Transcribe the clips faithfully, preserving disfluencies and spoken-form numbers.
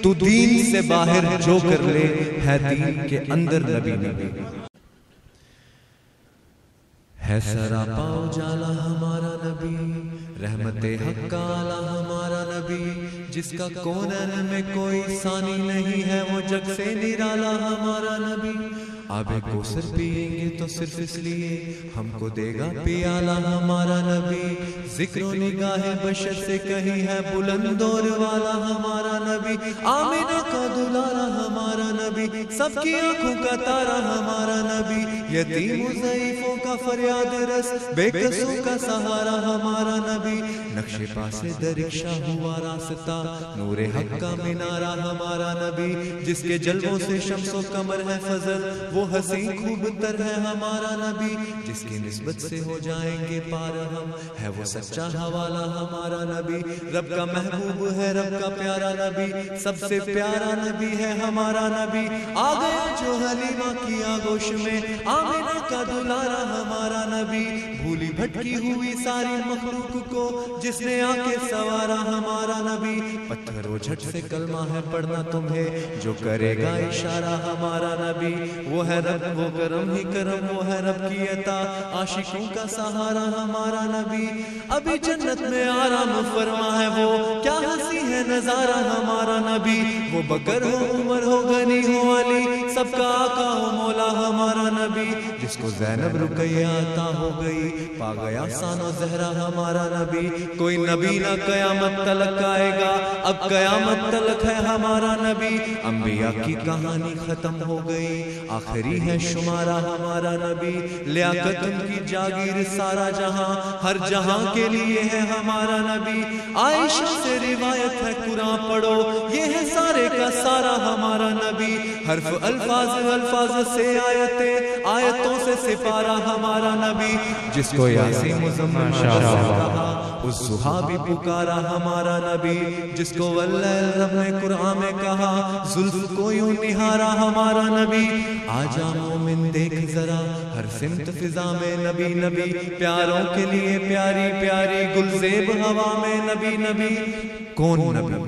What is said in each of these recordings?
تو دین سے باہر جو کر لے ہے دین کے اندر نبی نبی ہے سراپا اجالا ہمارا نبی رحمت حق کا آلہ ہمارا نبی جس کا کونین میں کوئی ثانی نہیں ہے وہ جگ سے نرالا ہمارا نبی آب کوثر پیئیں گے تو صرف اس لیے ہم کو دے گا پیالہ ہمارا نبی ذکر و نگاہ بشر سے کہیں ہے بلند دور والا ہمارا نبی آمینہ کا دلارا ہمارا نبی سب کی آنکھوں کا تارا ہمارا نبی یتیم و ضعیفوں کا فریاد رس بے قصوں کا سہارا ہمارا نبی نقش پاسے درکشہ ہوا راستہ نور حق کا منارہ ہمارا نبی جس کے جلووں سے شمس و قمر ہے فضل وہ حسین خوب تر ہے ہمارا نبی جس کی نسبت سے ہو جائیں گے پار ہم ہے وہ سچا حوالہ ہمارا نبی رب کا محبوب ہے رب کا پیارا نبی سب سے پیارا نبی ہے ہمارا نبی آ گیا جو حلیمہ کی آگوش میں آمینہ کا دلارا ہمارا نبی بھولی بھٹکی ہوئی ساری مخلوق کو جس نے آ کے سوارا ہمارا نبی پتھر و جھٹ سے کلمہ ہے پڑھنا تمہیں جو کرے گا اشارہ ہمارا نبی وہ ہے رب وہ کرم ہی کرم وہ ہے رب کی عطا عاشقوں کا سہارا ہمارا نبی ابھی جنت میں آرام فرما ہے وہ کیا ہنسی ہے نظارہ ہمارا نبی وہ بکر ہو عمر ہو غنی ہو علی سب کا آقا ہو مولا ہمارا نبی جس کو زینب رقیہ عطا ہو گئی پا گیا سان و زہرا ہمارا نبی کوئی نبی نہ قیامت تلک آئے گا اب قیامت تلک ہے ہمارا نبی انبیاء کی کہانی ختم ہو گئی آخری ہے شمارہ ہمارا نبی لیاقت ان کی جاگیر سارا جہاں ہر جہاں کے لیے ہے ہمارا نبی عائشہ سے روایت ہے قرآن پڑھو یہ ہے سارے کا سارا ہمارا نبی حرف الفاظ الفاظ سے آیتیں آیتوں سے سپارہ ہمارا نبی جس کو یاسین مزمل کہا اس صحابی پکارا ہمارا نبی جس کو واللیل رب نے قرآن میں کہا زلف کو یوں نہارا ہمارا نبی آجا مومن دیکھ ذرا ہر سمت فضا میں نبی نبی پیاروں کے لیے پیاری پیاری گلزیب ہوا میں نبی نبی کون نبی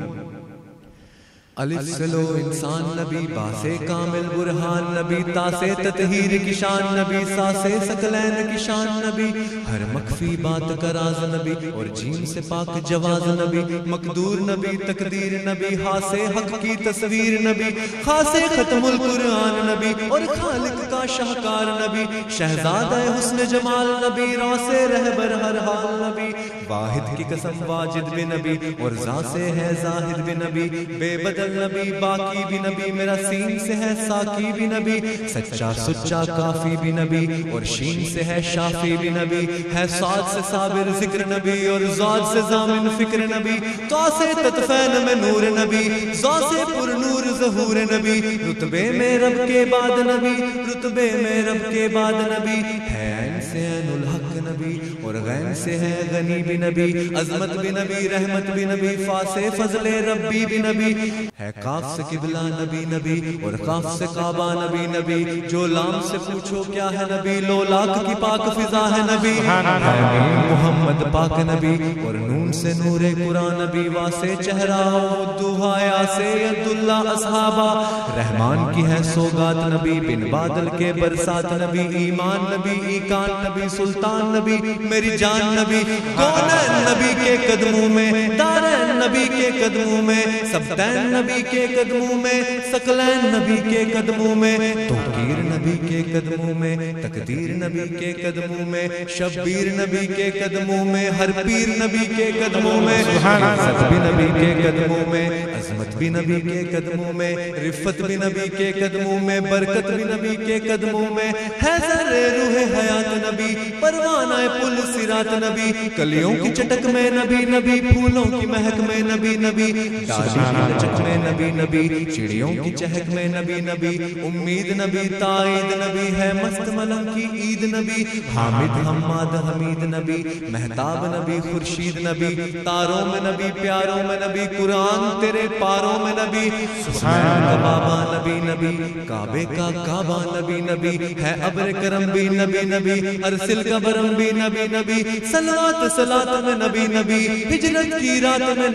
الف سلو انسان نبی باسے کامل برہان نبی تاسے تطہیر کی شان نبی ساسے سکلین کی شان نبی ہر مخفی بات کا راز نبی اور جیم سے پاک جواز نبی مقدور نبی تقدیر نبی ہاسے حق کی تصویر نبی خاصے ختم القرآن نبی اور خالق کا شاہکار نبی شہزادہ حسن جمال نبی راسے رہبر ہر حال نبی واحد کی قسم واجد بھی نبی اور ذات سے ہے زاہد بھی نبی بے بدل نبی باقی بھی نبی میرا سین سے ہے ساقی بھی نبی سچا سچا کافی بھی نبی اور شین سے ہے شافی بھی نبی ہے صاد سے صابر ذکر نبی اور زاد سے ضامن فکر نبی تو سے تطفین میں نور نبی زا سے پر نور ظہور نبی رتبے میں رب کے بعد نبی رتبے میں رب کے بعد نبی ہے عین سے عین الحق نبی اور غین سے ہے غنی بھی نبی عظمت بھی نبی رحمت بھی نبی فا سے فضل ربی بھی نبی ہے کاف سے قبلہ نبی نبی اور کاف سے کعبہ نبی نبی جو لام سے پوچھو کیا ہے نبی لو لاکھ کی پاک فضا ہے نبی ہے محمد پاک نبی اور نون سے نور قرآن نبی واسے چہرہ دوہایا سے عبداللہ اصحابہ رحمان کی ہے سوگات نبی بن بادل کے برسات نبی ایمان نبی ایکان نبی سلطان نبی میری جان نبی کونین نبی کے قدموں میں دارین نبی کے قدموں میں سبتین نبی کے قدموں میں سقلین نبی کے قدموں میں توقیر نبی کے قدموں میں تقدیر نبی کے قدموں میں شبیر نبی کے قدموں میں ہر پیر نبی کے قدموں میں عزت بھی نبی کے قدموں میں عظمت بھی نبی کے قدموں میں رفت بھی نبی کے قدموں میں برکت بھی نبی کے قدموں میں ہے ذرے روح حیات نبی پروانہ پل صراط نبی کلیوں کی چٹک میں نبی نبی پھولوں کی مہک میں نبی نبی ڈالی لچک میں نبی نبی چڑیوں کی چہک میں نبی نبی امید نبی تائید نبی ہے مست ملنگ کی عید نبی حامد حماد حمید نبی مہتاب نبی خورشید نبی تاروں میں نبی پیاروں میں نبی قرآن تیرے پاروں میں نبی سبحان کا بابا نبی نبی کعبے کا کعبہ نبی نبی ہے ابر کرم بھی نبی نبی ارسل کا برم بھی نبی نبی صلوات صلات میں نبی نبی ہجرت کی رات میں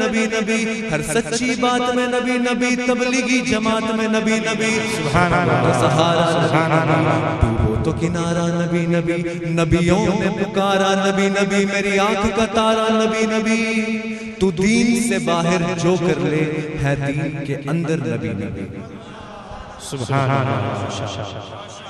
نبی نبی، ہر سچی بات میں نبی نبی، تبلیغی جماعت میں نبی نبی، سبحان اللہ تو سہارا سبحان اللہ، ڈوبو تو کنارہ نبی نبی، نبیوں نے پکارا نبی نبی، میری آنکھ کا تارا نبی نبی، تو دین سے باہر جو کر لے ہے دین کے اندر نبی نبی، سبحان اللہ۔